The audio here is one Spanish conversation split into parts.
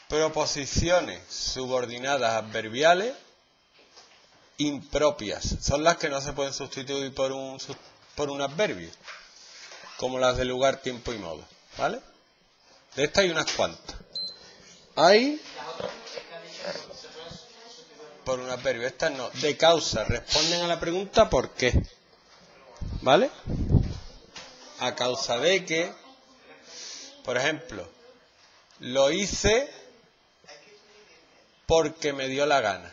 Proposiciones subordinadas adverbiales impropias. Son las que no se pueden sustituir por un adverbio, como las de lugar, tiempo y modo, ¿vale? De estas hay unas cuantas. Hay por un adverbio, estas no. De causa, responden a la pregunta ¿por qué? ¿Vale? A causa de que, por ejemplo, lo hice porque me dio la gana.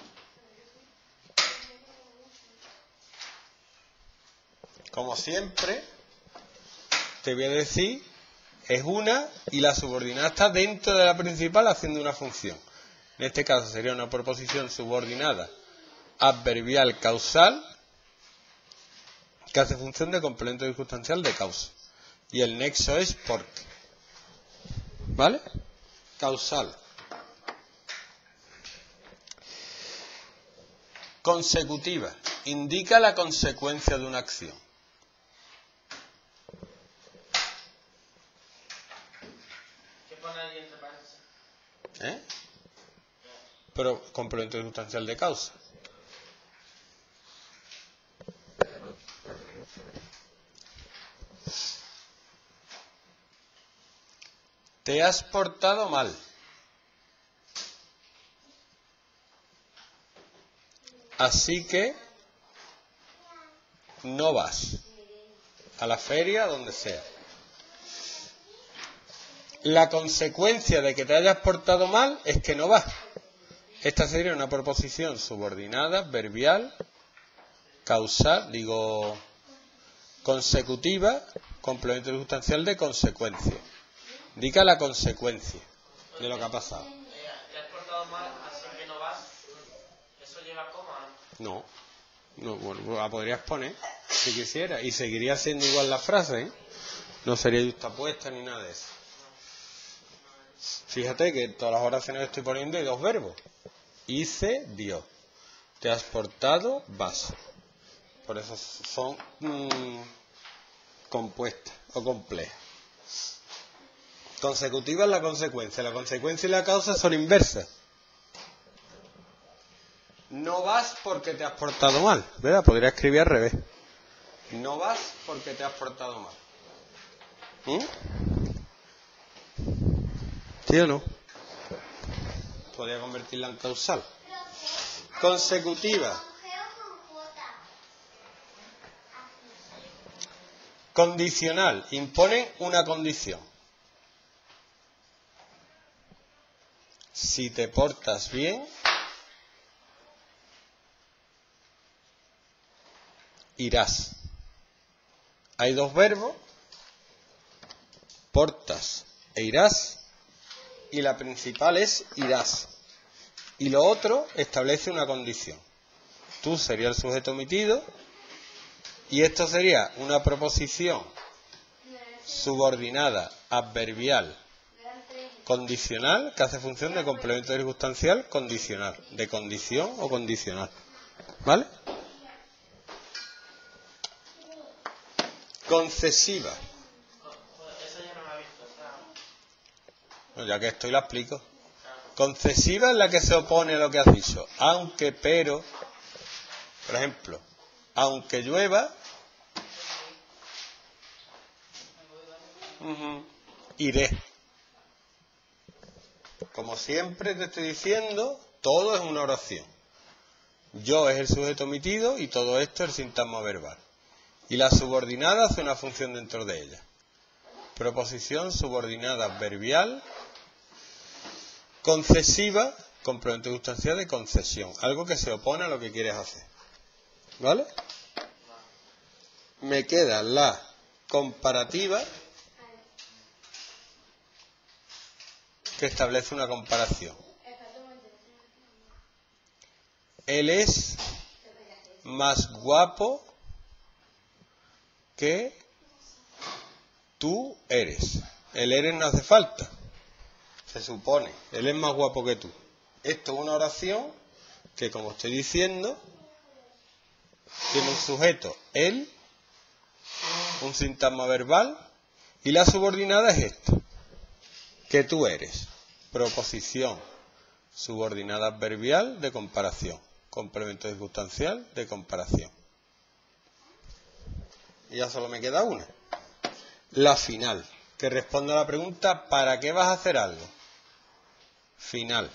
Como siempre, te voy a decir, es una y la subordinada está dentro de la principal haciendo una función. En este caso sería una proposición subordinada adverbial causal que hace función de complemento circunstancial de causa. Y el nexo es porque. ¿Vale? Causal. Consecutiva. Indica la consecuencia de una acción. ¿Qué pone ahí entre paréntesis? Pero complemento circunstancial de causa. Te has portado mal. Así que no vas a la feria, donde sea. La consecuencia de que te hayas portado mal es que no vas. Esta sería una proposición subordinada, adverbial, causal, consecutiva, complemento circunstancial de consecuencia. Indica la consecuencia de lo que ha pasado. ¿Te has portado mal, así que no vas? ¿Eso lleva coma? No, bueno, la podrías poner si quisieras y seguiría siendo igual la frase, ¿eh? No sería justapuesta ni nada de eso. Fíjate que en todas las oraciones que estoy poniendo hay dos verbos. Hice, dio. Te has portado, vas. Por eso son compuestas o complejas. Consecutiva es la consecuencia. La consecuencia y la causa son inversas. No vas porque te has portado mal, ¿verdad? Podría escribir al revés. No vas porque te has portado mal. ¿Sí o no? Podría convertirla en causal. Consecutiva. Condicional. Impone una condición. Si te portas bien, irás. Hay dos verbos, portas e irás, y la principal es irás. Y lo otro establece una condición. Tú sería el sujeto omitido, y esto sería una proposición subordinada, adverbial, condicional, que hace función de complemento circunstancial condicional, de condición o condicional. ¿Vale? Concesiva. Eso ya no lo he visto. Bueno, ya que estoy la explico. Concesiva es la que se opone a lo que has dicho. Aunque, pero, por ejemplo, aunque llueva, iré. Como siempre te estoy diciendo, todo es una oración. Yo es el sujeto omitido y todo esto es el sintagma verbal. Y la subordinada hace una función dentro de ella. Proposición subordinada adverbial, concesiva, complemento circunstancial de concesión. Algo que se opone a lo que quieres hacer. ¿Vale? Me queda la comparativa, que establece una comparación. Él es más guapo que tú eres. El eres no hace falta. Se supone. Él es más guapo que tú. Esto es una oración que, como estoy diciendo, tiene un sujeto, él, un sintagma verbal, y la subordinada es esto, que tú eres. proposición subordinada adverbial de comparación, complemento circunstancial de comparación. Y ya solo me queda una. La final, que responde a la pregunta ¿para qué vas a hacer algo? Final.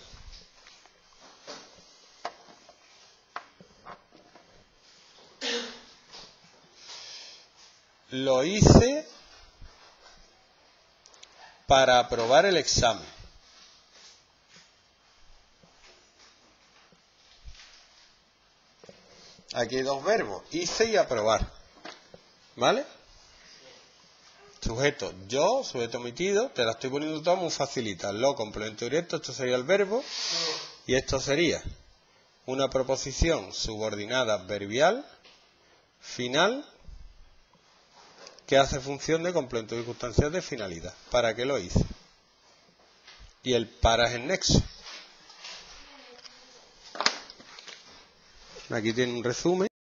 Lo hice para aprobar el examen. Aquí hay dos verbos, hice y aprobar. ¿Vale? Sujeto, yo, sujeto omitido, te la estoy poniendo toda muy facilita. Lo, complemento directo, esto sería el verbo. Y esto sería una proposición subordinada adverbial, final, que hace función de complemento circunstancial de finalidad. ¿Para qué lo hice? Y el para es el nexo. Aquí tiene un resumen.